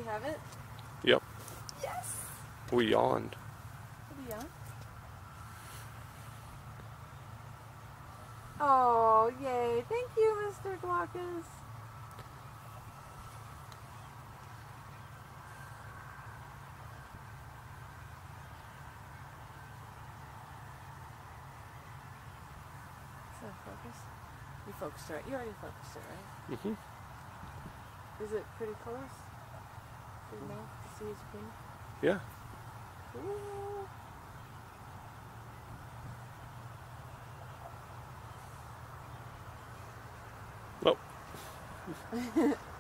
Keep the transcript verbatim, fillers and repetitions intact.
have it? Yep. Yes! We yawned. Did we yawn? Oh, yay. Thank you, Mister Glaucous. Focus? You focused it right. You already focused it, right? Mm-hmm. Is it pretty close? Pretty enough to see his pin? Yeah. Ooh. Oh.